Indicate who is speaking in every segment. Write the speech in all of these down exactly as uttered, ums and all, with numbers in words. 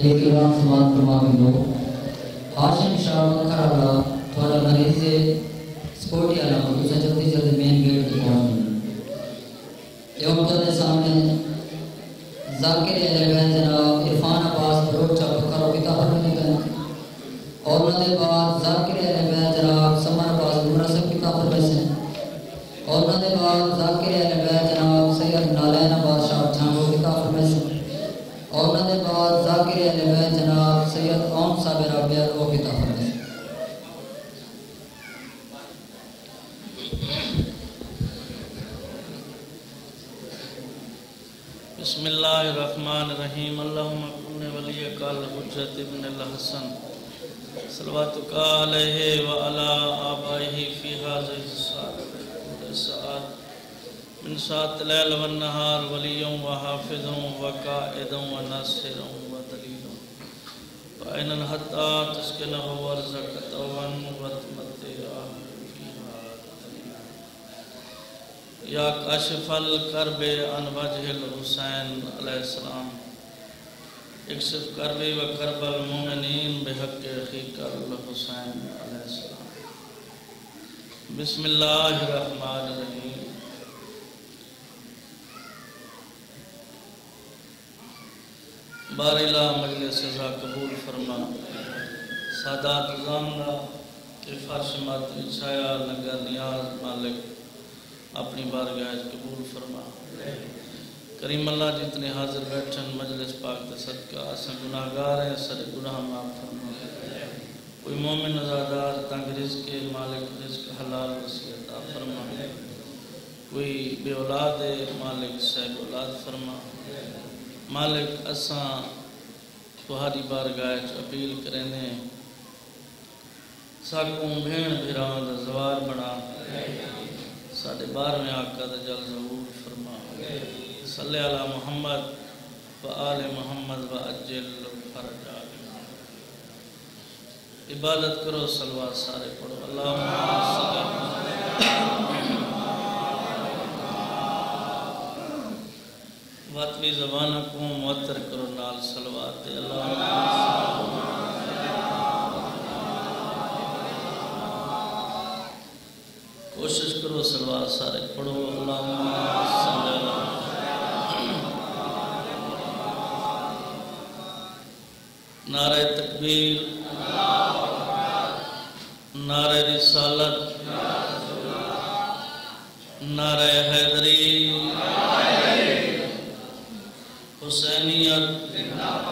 Speaker 1: ایک اعلان سماعت فرما کے دو ہاشم شاہ کھرالا تھوڑا مریض سکوٹی والا اسے جلدی جلدی مین گیٹ پہ پہنچ یہ وقت کے سامنے ذاکر علیہ جناب عرفان عباس بروچہ بکرو پتا فرمانے گئے اور انہوں نے بعد ذاکر علیہ جناب سمر عباس مرسب پتا فرمانے اور انہوں نے بعد ذاکر علیہ جناب سید نالین عباس شاہ چھانگو پتا فرمانے اور انہوں نے بعد ذاکر علیہ جناب سید اون صابر رابعہ کو پتا فرمانے
Speaker 2: بسم اللہ الرحمن الرحیم اللہم اکن ولیک الحجت ابن الحسن صلواتک علیہ وعلا آبائہ فی حاضر الساعت من ساعت لیل والنہار ولیوں وحافظوں وقائدوں وناصروں ودلیلوں فائنن حتی تسکنہ ورزق توان وتمتعہ یا کاشف الکرب عن وجہ الحسین علیہ السلام اکشف کربی و کرب المومنین بحق اخیک الحسین علیہ السلام بسم اللہ الرحمن الرحیم باریلا مجلس سزا قبول فرما سادات زامنہ کہ فرش مات اچھایا نگر نیاز مالک اپنی بارگاہ قبول فرما کریم اللہ جتنے حاضر بیٹھن مجلس پاک تے صدقہ اساں گناہگار ہیں سارے گناہ معاف فرما کوئی مومن ازادار تنگ رزق کے مالک رزق حلال وسیع عطا فرما کوئی بے اولاد ہے مالک صاحب اولاد فرما مالک اساں تہاڈی بارگاہ اپیل کرنے ساکوں بھین بھراواں دا زوار بنا ساڑھے بارہویں آقا دا جل ظہور فرما صلی اللہ محمد و آل محمد و اجل فرج آمین عبادت کرو صلوات سارے پڑھو اللہم صلی واطوی زبانہ کو معطر کرو نال صلوات دے اللہم کوشش کرو صلوات سارے پڑھو اللہم صلی اللہ نعرہ تکبیر نعرہ رسالت نعرہ حیدری حسینیت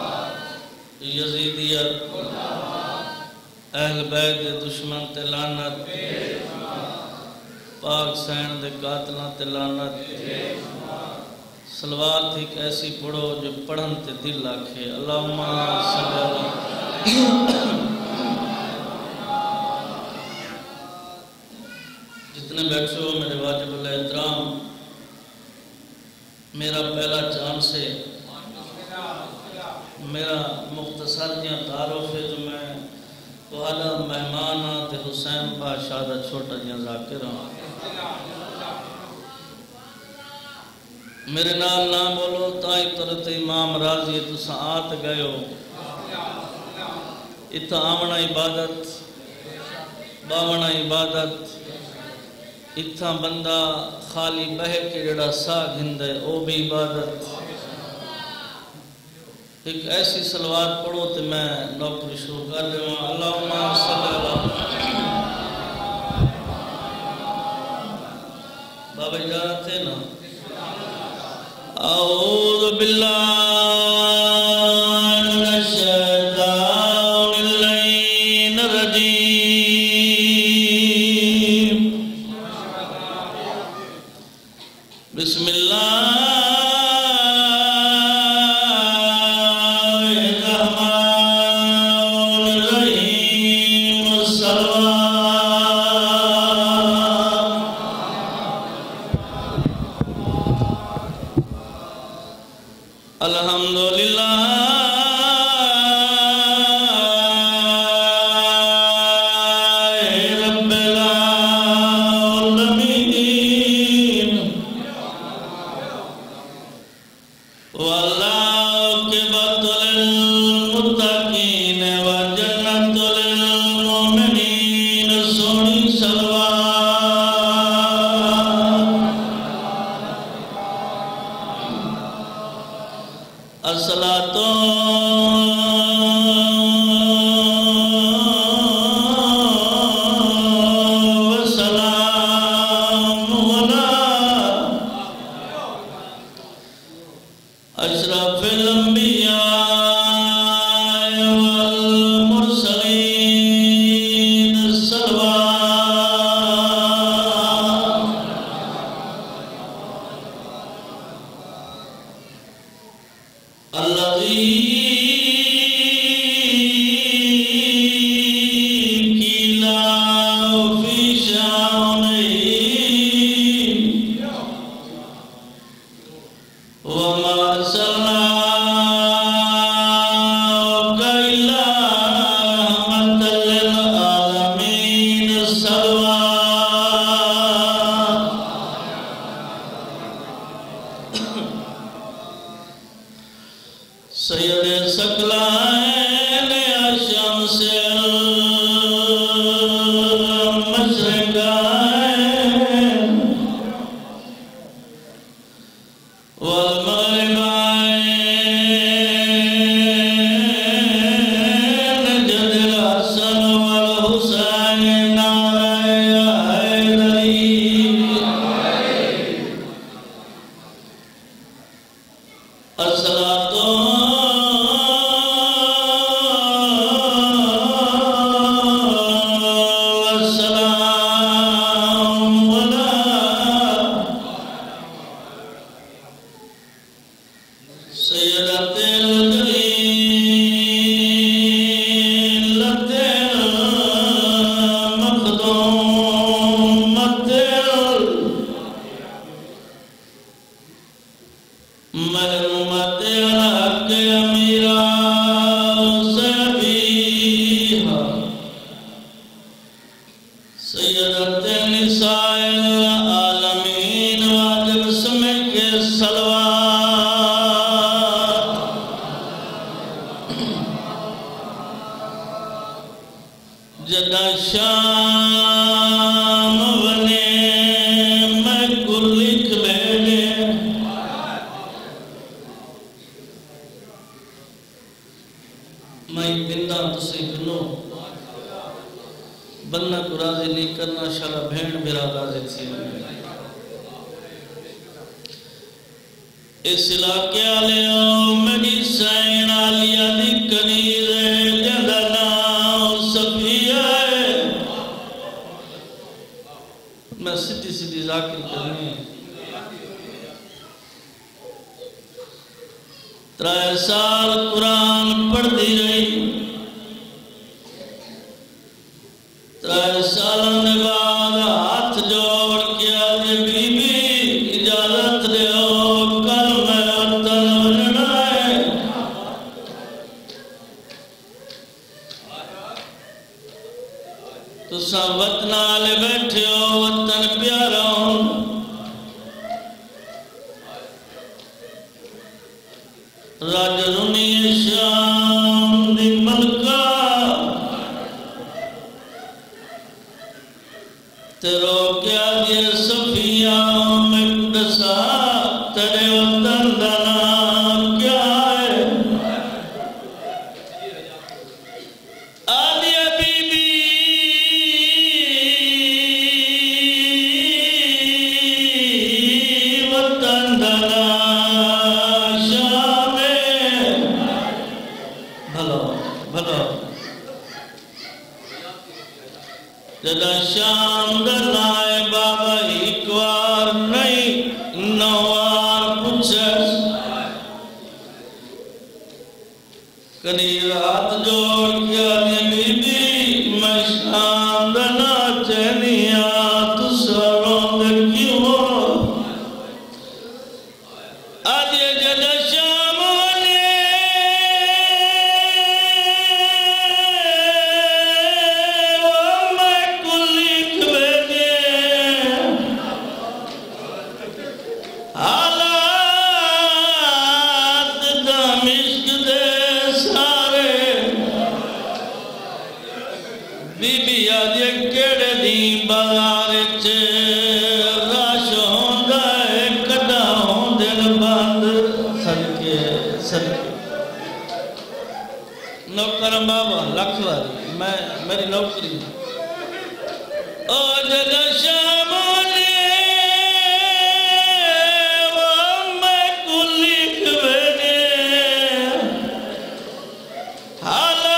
Speaker 2: یزیدیت اہل بیت دشمن تے لعنت پاک سین دے قاتلاں تے لعنت صلوات ایک ایسی پڑھو جو پڑھن تے دل آکھے اللہم صلی اللہ جتنے بیٹھے ہو میرے واجب الاحترام میرا پہلا چانس ہے میرا مختصر جہاں تعارف ہے جو میں والا مہمان ہاں تے حسین بادشاہ دا چھوٹا جہاں ذاکر ہاں میرے نال نہ بولو تائی طرت امام راضی تسا آت گئے ہو اتھا آمنا عبادت باونا عبادت اتھا بندہ خالی بہے کے جڑا سا گھندے او بھی عبادت ایک ایسی صلوات پڑھو تو میں نوکری شروع کر دے ہوں اللہم صلی اللہ بابا اجازت ہے نا اعوذ باللہ من الشیطان اللعین الرجیم بسم اللہ والعاقبة للمتقين الصلاۃ سید ثقلین الشمس المشرقین والمغربین جد الحسن والحسین نعرہ حیدری الصلاۃ جدا شام بنے میں گل لکھ بیٹھے میں بندہ تسی کنو بننا کو راضی نہیں کرنا شالا بھین بھرا راضی تھی اس علاقے آلے ہو میری سین آلیا دی کنیز جدنا صفیہ میں سدھی سدھی ذاکر کرنی ترائے سال قرآن پڑھ دی رہی ترائے سالوں نے بعد ہاتھ جوڑ کے آدھے بی بی اجازت دے ہو کل میں وطن بننا ہے تو سا وطن آلے بیٹھے ہو وطن پیارا ہوں راجرونی شام دی ملکہ تیرو کیا دیا صفیہ مقدسہ تیرے وطن دنا کیا ہے آدیا بی بی وطن دنا شام بھلو بھلو جدا شام دلائے بابا ایک وار نہیں نوار پچھس کنی رات جوڑ کیا دی بی بی میں شام دنا چینیا تو سروں دے کیوں ہو آدھے جدا شام ونے ومیں کلی کبے دے حالات دمشق دے سارے بی بی آدھے کیڑے دی بازار چے راش ہوندہ ہے کڑا ہوندے بند صدقے صدقے نوکر بابا لکھ واری میں میری نوکری او جگہ شاموں نے وہ میں کو لکھ بھیجے حالات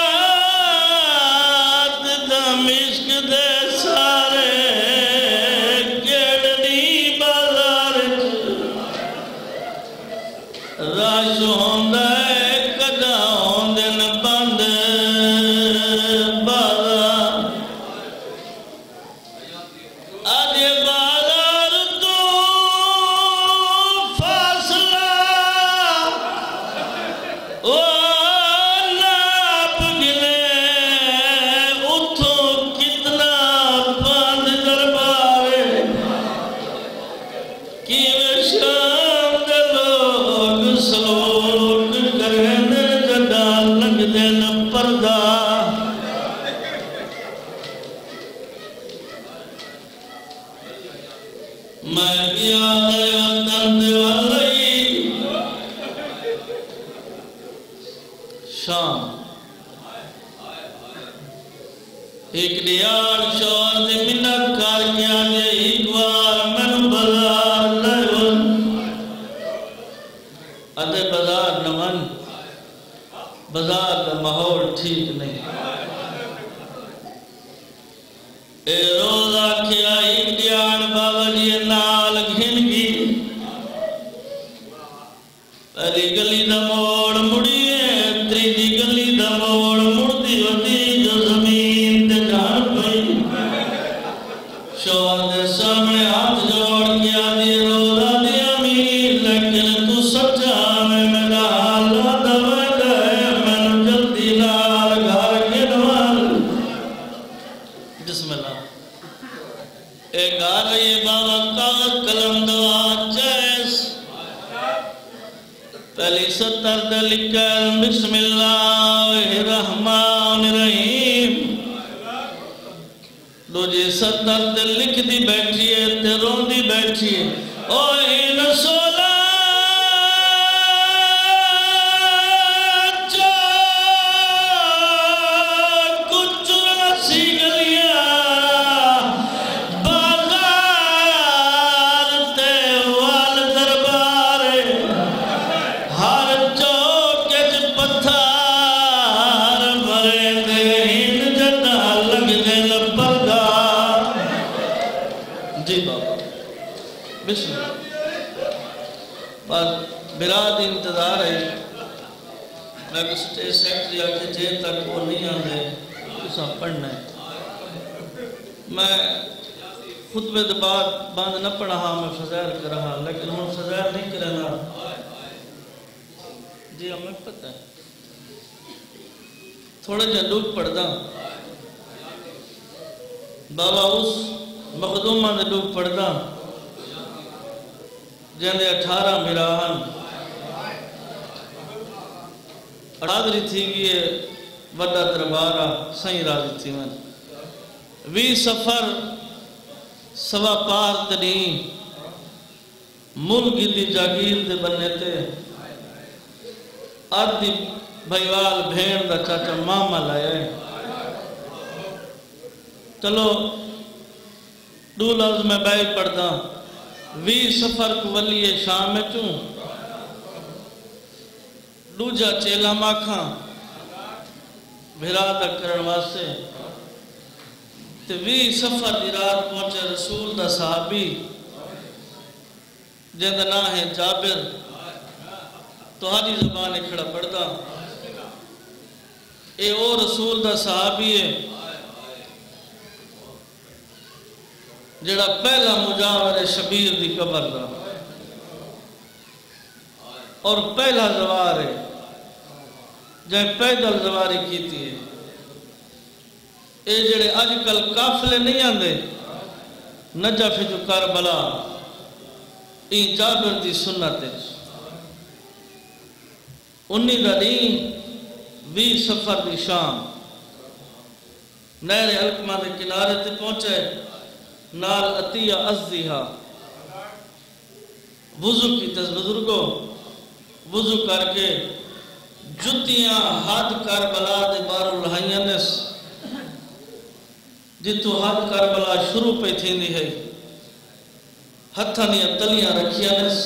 Speaker 2: دمشق دے سارے کیڑنی بازار راش ہوندہ ایک دیار شور دے منت کار کیا دے ایک بار من بازار لائون ادھے بازار نمن بازار دا ماحول ٹھیک نہیں اے روزہ کیا ایک دیار بابا جی نال گھن گی پہلی گلی دا موڑ مڑی ہے تریجی گلی دا موڑ مڑتی ہوتی جو زمین تے جان پئی شوہر دے سامنے ہاتھ جوڑ کیا دی روزہ دی امیر لیکن تو سچا میں میرا حالات ویدہ ہے میں جلدی نال گھر کے نوال بسم اللہ اے گھر یہ بابا کاغذ قلم دوا چیس پہلی ستر دے لکھل بسم اللہ الرحمن الرحیم دو جی ستر دے لکھ دی بیٹھئے تے رون دی بیٹھئے اوہ نسولہ چا کچھ رسی گلیا بازار تے وال دربارے ہر چوکچ پتھار بھرے دے ہن جنا لگ دے لپردہ جی بابا بسم اللہ بات براد انتظار ہے میں کو سٹیج سیکٹری آکے جے تک وہ نہیں آنے اسا پڑھنا ہے میں خطبے دباد باندھ نہ پڑھا میں فضائر کر رہا لیکن ہم فضائر نہیں کرنا جی ہمیں پتہ ہے تھوڑا جلوک پڑھ دا بابا اس مخدومہ نے لوگ پڑھ دا جہنے اٹھارہ مراہن اٹھادری تھی گئے وڈا دربارہ سائیں راضی تھی من وی سفر سوا پار تنی ملکی دی جاگیر دے بننے تے آدھی بھائیوال بھین دا چاچا ماما لائے چلو دو لفظ میں بائی پڑھتا وی سفر کو ولی شام میں چوں دو جا چیلا ماکھاں بھرادہ کرن واسے تے وی سفر دی رات پہنچے رسول دا صحابی جن دا نام ہے جابر تو ہاری زبان کھڑا پڑھتا اے او رسول دا صحابی ہے جڑا پہلا مجاور شبیر دی قبر دا اور پہلا زوار ہے جہاں پیدل زواری کیتی ہے اے جڑے آج کل کافلے نہیں آندے نجف جو کربلا این جابر دی سنت ہے انی لڑی وی سفر دی شام نہر حلقمہ دے کنارے تے پہنچے نال عطیہ ازدیہا وضو کی تز بزرگوں وضو کر کے جتیاں حد کربلا دے بارو لہائیاں نس جتو حد کربلا شروع پہ تھی نہیں ہے ہتھانیاں تلیاں رکھیاں نس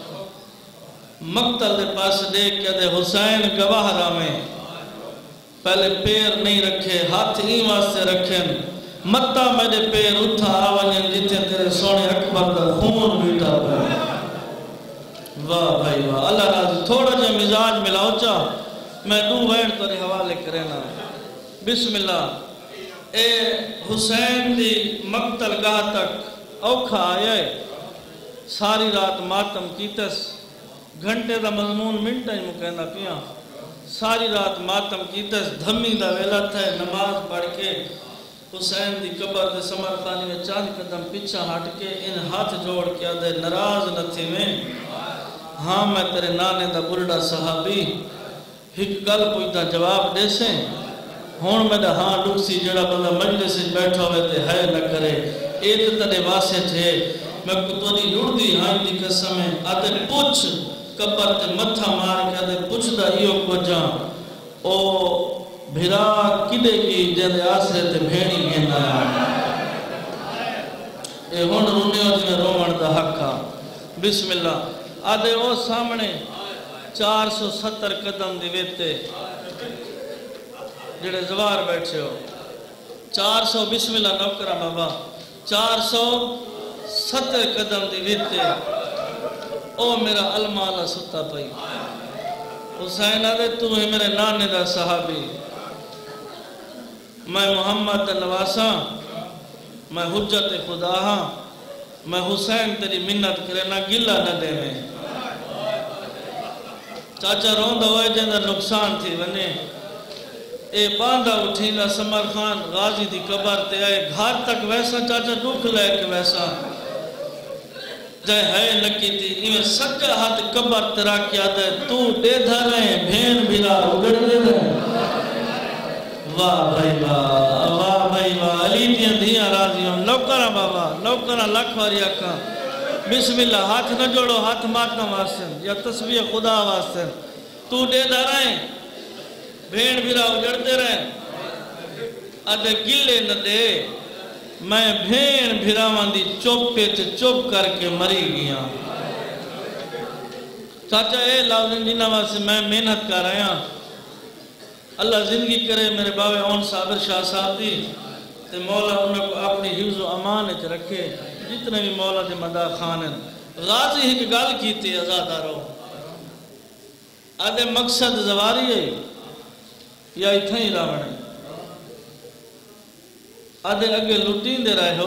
Speaker 2: مقتل دے پاس دیکھ کے دے حسین گواہ رامیں پہلے پیر نہیں رکھے ہاتھ ہی واسطے رکھیں متا میرے پیر اتھا آوانیں جتے تیرے سونے اکبر دا خون بیٹا پہ واہ بھائی واہ اللہ راضی تھوڑا جا مزاج ملاؤ چاہ میں دو وین تورے حوالے کرینا بسم اللہ اے حسین دی مقتل گاہ تک اوکھا آئے ساری رات ماتم کیتس گھنٹے دا مضمون منٹا ہی مکینہ پیا ساری رات ماتم کیتس دھمی دا ویلت ہے نماز پڑھ کے حسین دی قبر دے سمرخانی میں چاند قدم پیچھا ہٹ کے ان ہاتھ جوڑ کے آدھے نراز نہ تھی میں ہاں میں تیرے نانے دا بلڈا صحابی ایک گل پوچھتا جواب دے سے ہون میں دا ہاں لوگ سی جڑا بندہ مجلس سے بیٹھا ہوئے تے ہے نہ کرے ایت تنے واسے تھے میں کتونی لڑ دی ہاں دی قسم ہے آدھے پوچھ قبر تے متھا مار کے آدھے پوچھ دا ایو کو جاں او بھرا کدے کی جیدے آسرے تے بھیڑی گینا اے ہون رونیوں جی میں رومن دا حقا بسم اللہ آدھے او سامنے چار سو ستر قدم دی ویتے جڑے زوار بیٹھے ہو چار سو بسم اللہ نوکرہ بابا چار سو ستر قدم دی ویتے او میرا المالا ستا پئی حسین آدھے تو ہے میرے نانے دا صحابی میں محمد نواسا میں حجت خدا ہاں میں حسین تیری منت کرے نہ گلہ نہ دے میں چاچا روندہ ہوئے جندہ نقصان تھی ونے اے باندھا اٹھی نہ سمر خان غازی دی قبر تے آئے گھار تک ویسا چاچا دکھ لے کے ویسا جائے ہے لکی تھی ایویں سکا ہاتھ قبر ترا کیا دے تو دے دھریں بھین بھیلا اگڑ دے دے واہ بھائی واہ واہ بھائی واہ علی دیاں دیاں راضیوں نوکرہ بابا نوکرہ لکھ واری اکھا بسم اللہ ہاتھ نہ جوڑو ہاتھ ماتنا واسن یا تسبیح خدا واسن تو دے دھریں بھین بھیلا اگڑ دے رہیں ادھے گلے نہ دے میں بھین بھیراوان دی چوپ پہ چے چوپ کر کے مری گیا چاچا اے لاؤزن جنہ واسے میں محنت کر رہا ہوں اللہ زندگی کرے میرے باوے اون صابر شاہ صاحب دی تے مولا انہوں کو اپنی حفظ و امان اچھ رکھے جتنے بھی مولا دے مدہ خانن غازی ہی کی گال کی تھی ازادہ رہو آدھے مقصد زواری ہے یا اتھا ہی راونے آدھے اگے لٹین دے رہے ہو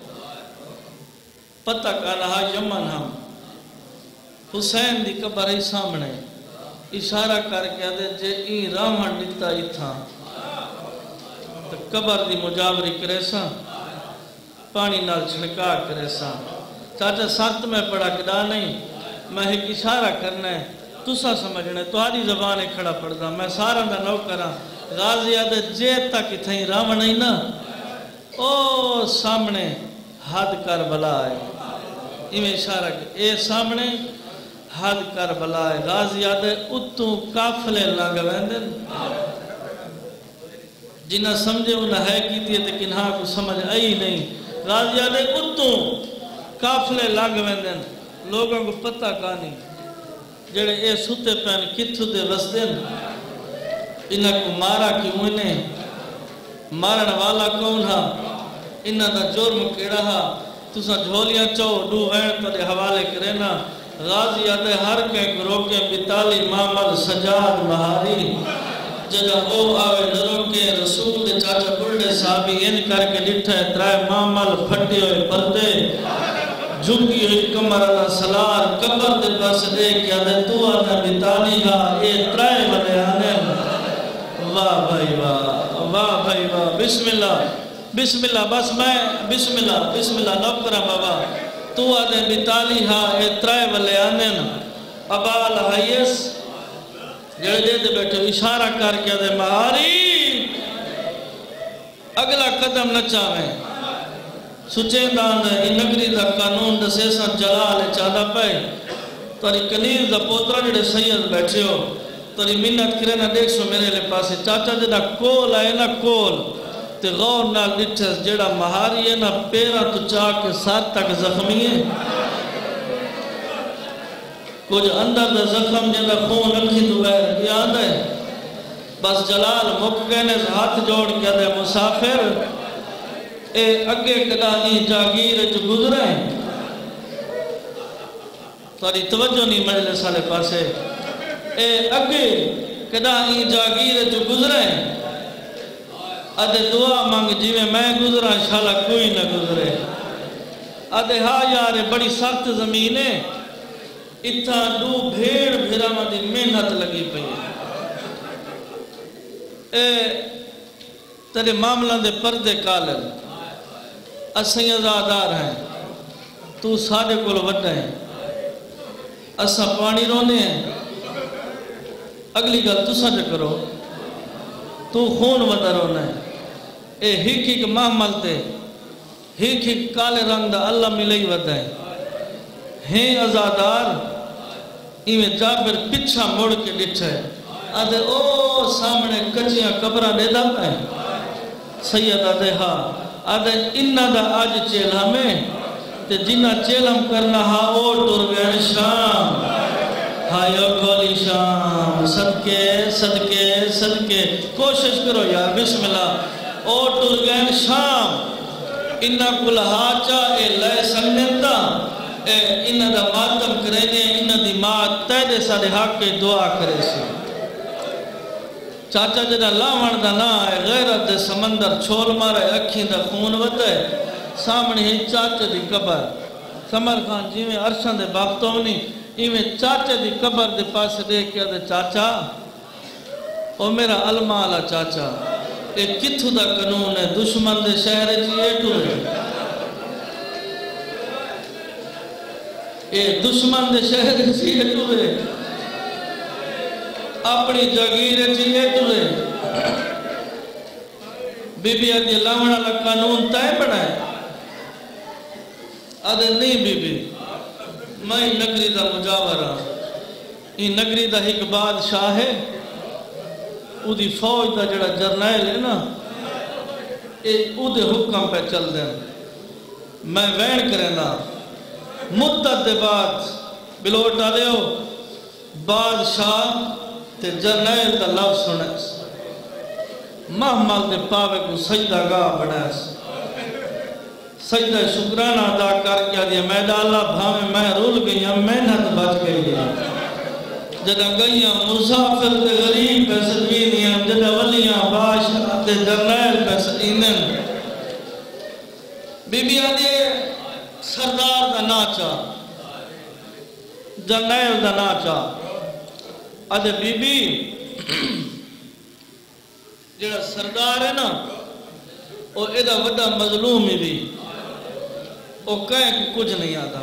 Speaker 2: پتہ کہنا یمن ہم حسین دی قبر ہی سامنے اشارہ کر کے آدھے جے این رامن نکتا ہی تھا تو قبر دی مجاوری کرے سا پانی نال چھنکا کرے سا چاچا ساتھ میں پڑھا کدا نہیں میں ایک اشارہ کرنا ہے تسا سمجھنا ہے تہاری زبانے کھڑا پڑھتا میں سارا دا نو کرا غازی آدھے جے تک اتھائی رامن ہی نا او سامنے حد کر بلا ہے ایمیں اشارہ کہ اے سامنے حد کر بلا ہے غازی آدھے اتوں کافلے لنگ ویندن جنہ سمجھے انہا ہے کی تھی لیکن ہاں کو سمجھ آئی نہیں غازی آدھے اتوں کافلے لنگ ویندن لوگوں کو پتہ کہانی جڑے اے ستے پہن کتھو دے وسدن انہا کو مارا کیوں انہیں مارن والا کون ہا انہا دا جرم کیڑا ہا تسا جھولیاں چو دو وین تو دے حوالے کرینا غازی آدھے ہر کہیں کو روکے بتالی محمد سجاد مہاری جگہ او آوے نروکے رسول دے چاچا بلڈے صحابی ان کر کے لٹھے ترائے محمد پھٹے ہوئے پردے جھکی ہوئی کمر اللہ سلار قبر دے پاس دے کیا دے تو آدھے بتالی ہا اے ترائے بنے آنے واہ بھائی واہ واہ بھائی واہ بسم اللہ بسم اللہ بس میں بسم اللہ بسم اللہ نوکرہ بابا تو آدھے بتالی ہا اے ترائے والے آنین ابال حیث جڑے دے دے بیٹھے اشارہ کر کے آدھے مہاری اگلا قدم نہ چاہیں سچین دان دے ان نگری دا قانون دا سیسا جلال چادہ پہ تاری کنیر دا پوترہ جڑے سید بیٹھے ہو تری منت کرے نہ دیکھ سو میرے لے پاسے چاچا جڑا کول آئے نا کول تے غور نال ڈٹھس جڑا مہاری ہے نا پیرا تو چاہ کے ساتھ تک زخمی ہے کچھ اندر دا زخم جڑا خون اکھی تو بیر یاد ہے بس جلال مک گئے نے ہاتھ جوڑ کے دے مسافر اے اگے کدانی جاگیر جو گزرے تاری توجہ نہیں مجلس والے پاسے اے اگے کدانی جاگیر جو گزرے ادھے دعا مانگ جیویں میں گزرا انشاءاللہ کوئی نہ گزرے ادھے ہاں یار بڑی سخت زمین ہے اتھا دو بھیڑ بھیرامہ دی محنت لگی پئی اے تیرے معاملہ دے پردے کالر اسیں ازادار ہیں تو ساڑھے کول وڈا ہے اسا پانی رونے ہیں اگلی گل تو سجھ کرو تو خون وڈا رونا ہے اے ہیک ہیک محمل تے ہیک ہیک کالے رنگ دا اللہ ملئی وڈا ہے ہیں ازادار ایویں جابر پچھا موڑ کے ڈٹھا ہے آدھے او سامنے کچیاں قبرہ دے دا پہ سید آدھے ہاں آدھے انہ دا آج چیل ہمیں تے جنہ چیل ہم کرنا ہاں او ٹر گئے شام ہائیو گولی شام صدقے صدقے صدقے کوشش کرو یار بسم اللہ او ٹر گئے شام انہ کل ہاچا اے لے سنگتا اے انہ دا ماتم کرینے انہ دی مات تیدے ساڑے حق کے دعا کرے سی چاچا جڑا لاوان دا نا ہے غیرت دے سمندر چھول مارے اکھیں دا خون وطے سامنے ہی چاچے دی قبر سمر خان جی میں عرشان دے باقتوں نہیں ایویں چاچے دی قبر دے پاس دیکھ کے دے چاچا او میرا علمالا چاچا اے کتھو دا قانون ہے دشمن دے شہر جی اے ٹورے اے دشمن دے شہر جی اے ٹورے اپنی جاگیر چیئے تلے بی بی آدھی لامنہ لگ قانون تائے بڑھائے آدھے نہیں بی بی میں نگری دا مجاورہ یہ نگری دا ایک بادشاہ ہے او دی فوج دا جڑا جرنائل ہے نا او دے حکم پہ چل دیں میں وین کرنا مدت دے بعد بلوٹ آلے ہو بادشاہ تے جرنیل دا لفظ سنے محمل دے پاوے کو سجدہ گاہ بڑھائے سجدہ شکرانہ ادا کر کیا دیا میدہ اللہ بھامے میں رول گئی ہم محنت بچ گئی جدہ گئیاں مسافر تے غریب پہ سجوینیاں جدہ ولیاں بادشاہ تے جرنیل پہ سجینن بی بی آدھے سردار دا ناچا جرنیل دا ناچا آدھے بی بی جڑا سردار ہے نا وہ ایدہ وڈا مظلوم ہی بھی وہ کہیں کہ کچھ نہیں آتا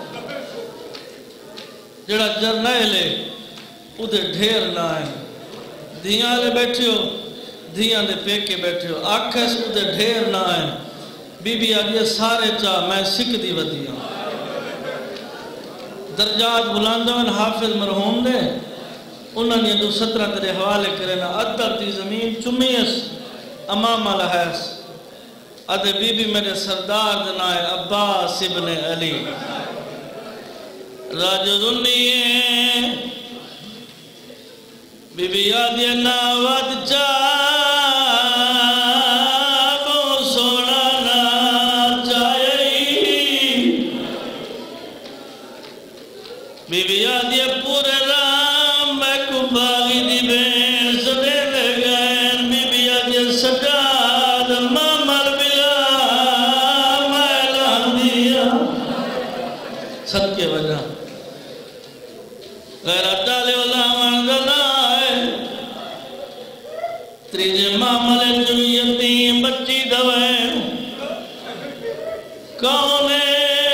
Speaker 2: جڑا جرنیل ہے ادھے ڈھیر نہ آئے دھیاں لے بیٹھے ہو دھیاں دے پیکے بیٹھے ہو آنکھیں سے ادھے ڈھیر نہ آئے بی بی آدھے سارے چاہ میں سکھ دی ودیاں درجات بلاندوین حافظ مرحوم دے انہوں نے دو سترہ تیرے حوالے کرنا ادھر تی زمین چمیس امام الحیث ادھے بی بی میرے سردار دنائے عباس ابن علی راجدنیے بی بی یادی ناوات چاہ بی بی یادی پورے رام میں کو باغی دی بین سدے لے گئے بی بی یادی سجاد مامل بلا میں لان دیا سب کے وجہ غیرت ڈالے والا منزلہ ہے تریجے مامل جو یتیم بچی دوائیں کون ہے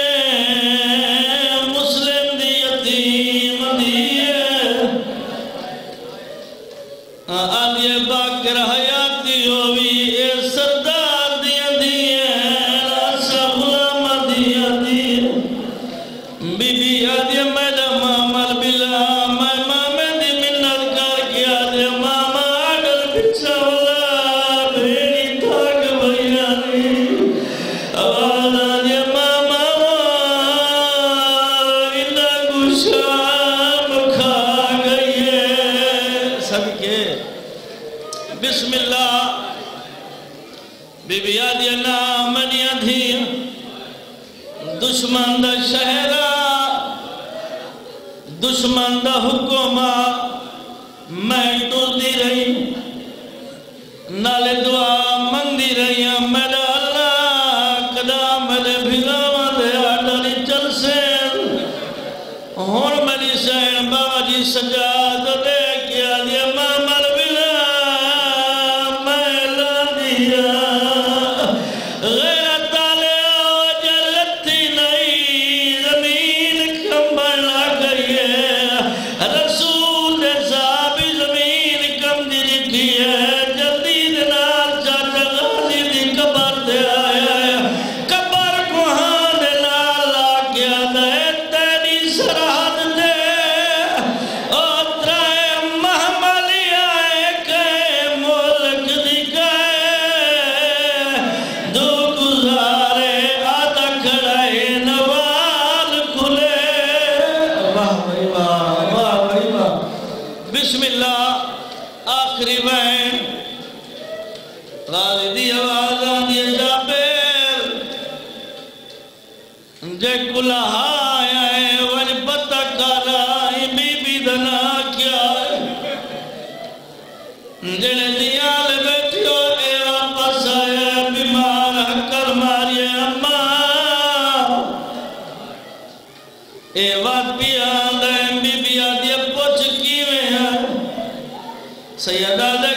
Speaker 2: آدھے باکر حیاتی ہوئی اے سردار دیا دیئے راسا غلام دیا دیئے بی بی آدھے میڈا مامل بلا میں مامے دی منت کر کے بسم اللہ بی بی آدیا نام منیا تھی دشمن دا شہرہ دشمن دا حکومہ میں ٹوٹی رہی نالے دعا مندی رہی میرا اللہ کدا میرے بھیلاوہ دے آٹھاری چل سین ہون میری سین بابا جی سجاد دے کیا دیا مامر بلا میں لادیا غیر تالے آجر لتی نہیں زمین کمبر نہ کریے رسول دے صاحب زمین کم دی جتی ہے جلدی دنار چاچا غازی دی کبر دے آیا ہے کبر کو ہاں دنار آگیا دے تیری سرحد دے اور ترائے محملی آئے کئے ملک دی کئے دو گزارے آدھا کھڑائے نوال کھلے واہ بھائی واہ واہ بھائی واہ بسم اللہ آخری وین غازی دی آواز آدھی جابر جے کلہ آیا ہے وج پتہ کارائی بی بی دنا کیا ہے جنہیں دیال بیٹھو اے واپس آیا بیمار حکر ماری اماں اے وات پیا دائیں بی بی آدھی پوچھ کیویں ہے سیدہ دے